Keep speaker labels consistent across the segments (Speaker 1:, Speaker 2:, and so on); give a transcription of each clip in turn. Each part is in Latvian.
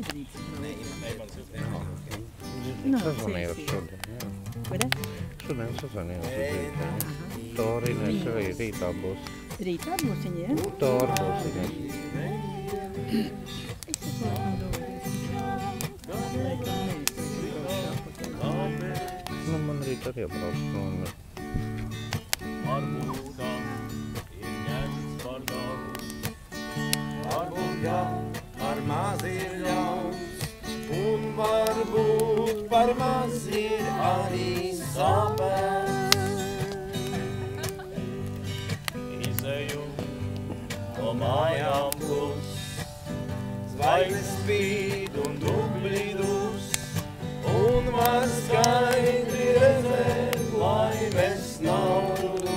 Speaker 1: neizdarīts.
Speaker 2: Sazvanījos šodien, jā. Šodien sazvanījos uz rītā. Tori Inese arī rītā būs.
Speaker 1: Rītā būs viņa, ja?
Speaker 2: Tori būs Inese.
Speaker 1: Es saprotu,
Speaker 2: Nu, man rīt arī brauc prom.
Speaker 3: Varbūt ir ņemts par daudz. Varbūt jā, par maz ir ļauts. Un varbūt par maz ir arī sāpēs. Izeju no mājām plus. Zvaigznes spīd un dubļi dus. Un var skaidri redzēt laimes naudu.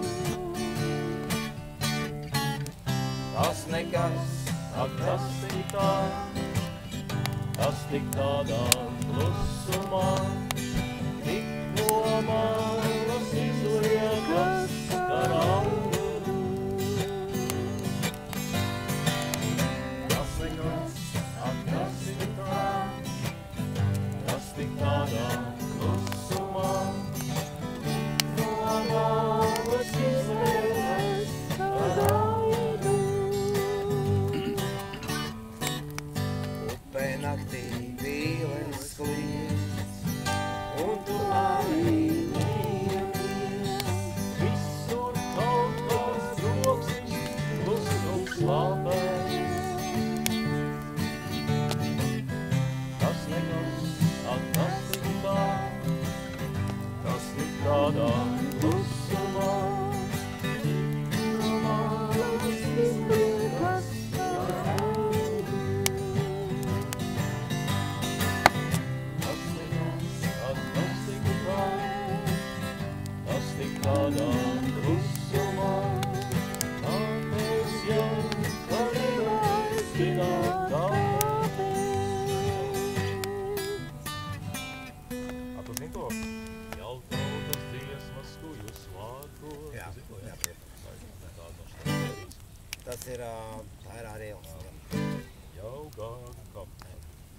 Speaker 3: Tas nekas, ak tas tik tā, tas tik tādā klusumā, tik no malas izliekas par auguru. Tas nekas, ak tas tik tā, tas tik tādā klusumā, no malas izliekas par auguru. Upē naktī vīles kliedz, un tu arī neiemies. Visur kaut kas roksis, klusums labēs. Tas nekas, ak tas tik tā, tas tik tādā klusumā, no malas izliekas par auguru. Tas nekas, ak tas tik tā, tas tik tādā klusumā, tāpēc jau varēs zināt kāpēc. A tu zini to? Jau tautas dziesmas, kuju svākos.
Speaker 4: Jā,
Speaker 3: Zini to,
Speaker 4: jā.
Speaker 3: Tāda no šīs sērijas.
Speaker 4: Tas ir, tā ir Ariels.
Speaker 3: Jau gan kapta.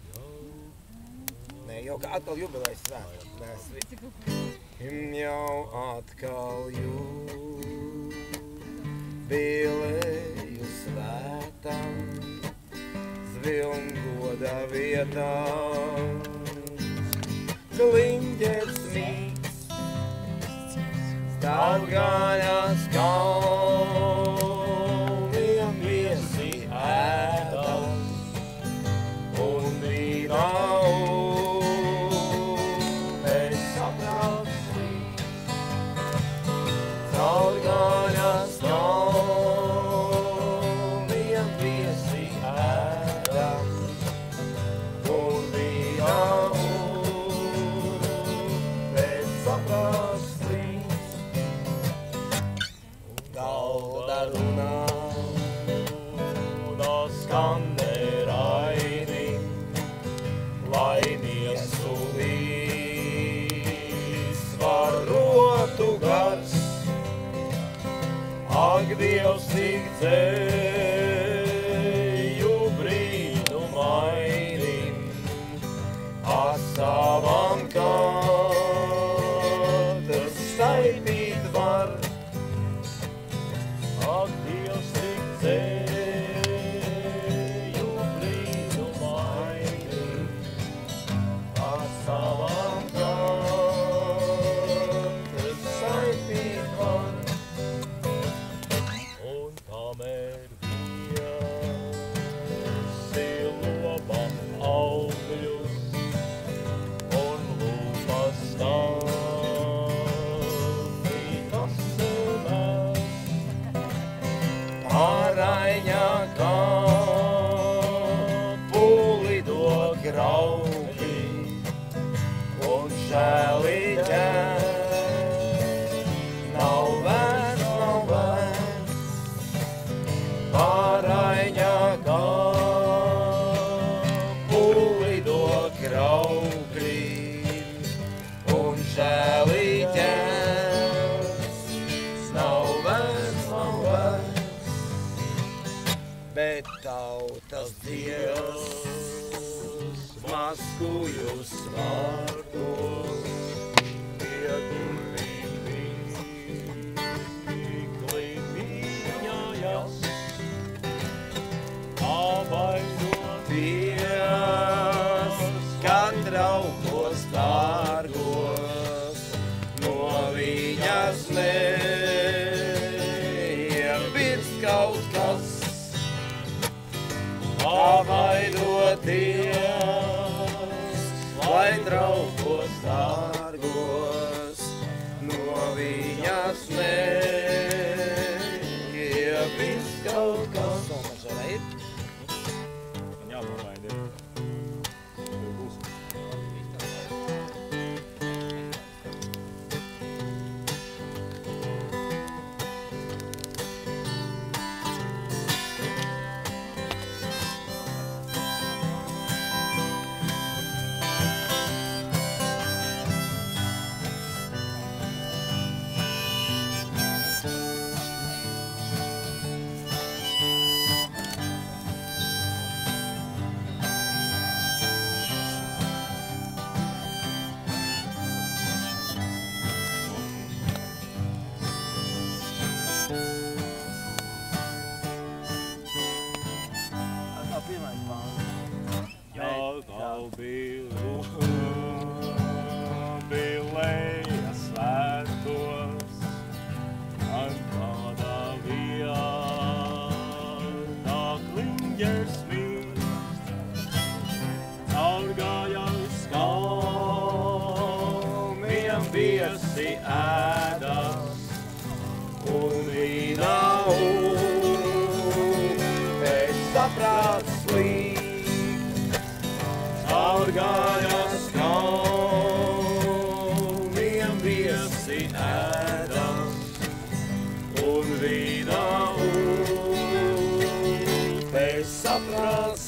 Speaker 4: Nē, jau kā atkal jubilejas svētki. Jau atkal jubileju svētam, Zvilngoda vietā. Kliņģets mīgs, stāvgaļas kalniem viesi ēdam, un vīnā upes saprastīt. Stāvgaļas kalniem viesi ēdam, un vīnā upes saprastīt. Galda runā, skanderāini, laimīgs sulīs varotu gars. Ak, Dievs, cik dzēju brīnumainim, asavam katrs staipīt var. Ak, Dievs, cik dzēju brīnumainim, asavam katrs staipīt var. Un kamēr viesi loba augļus un lūpas stāvītas sēmēs, Pāraiņā kapu lido graukļi un šēliņķēs. Nav vērts, nav vērts, Pāraiņā kapu lido graukļi un šēliņķēs. Nav vērts, nav vērts, bet tautas Dievs maskuju svētos. Pie durvīm mīkli mījājas, apaidoties, kad traukos dārgos, no viņas neierbirst kaut kas. Apaidoties, lai traukos dārgos, no viņas neierbirst kaut kas.
Speaker 3: Jāpamaidi. Būs. Bilēja svētos, an kādā vietā kliņģers mīst, caurgāja uz kalmiem viesi ēdas, un vīna upes saprāts slīd, caurgāja uz kalmiem viesi ēdas, un vīna upes saprāts